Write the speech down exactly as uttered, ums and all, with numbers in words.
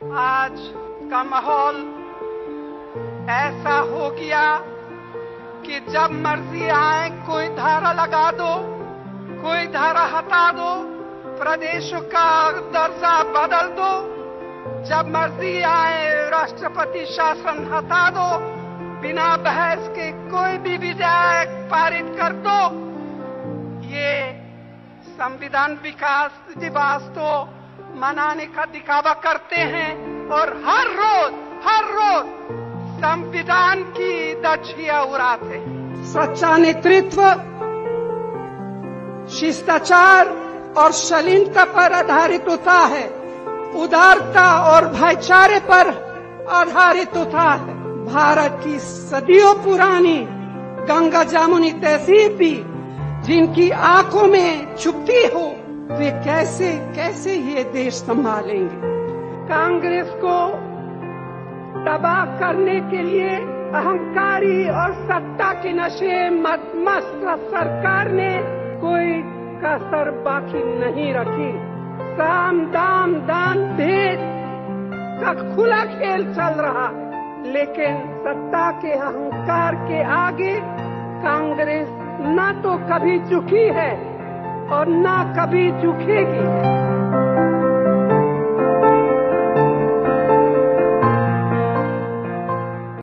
आज का माहौल ऐसा हो गया कि जब मर्जी आए कोई धारा लगा दो, कोई धारा हटा दो, प्रदेश का दर्जा बदल दो, जब मर्जी आए राष्ट्रपति शासन हटा दो, बिना बहस के कोई भी विधेयक पारित कर दो। ये संविधान विकास दिवस तो मनाने का दिखावा करते हैं और हर रोज हर रोज संविधान की धज्जियां उड़ाते हैं। सच्चा नेतृत्व शिष्टाचार और शालीनता पर आधारित होता है, उदारता और भाईचारे पर आधारित होता है। भारत की सदियों पुरानी गंगा जामुनी तहजीब भी जिनकी आंखों में छुपती हो, वे कैसे कैसे ये देश संभालेंगे। कांग्रेस को तबाह करने के लिए अहंकारी और सत्ता के नशे मस्त सरकार ने कोई कसर बाकी नहीं रखी। साम दाम दान भेद का खुला खेल चल रहा, लेकिन सत्ता के अहंकार के आगे कांग्रेस न तो कभी झुकी है और न कभी झुकेगी।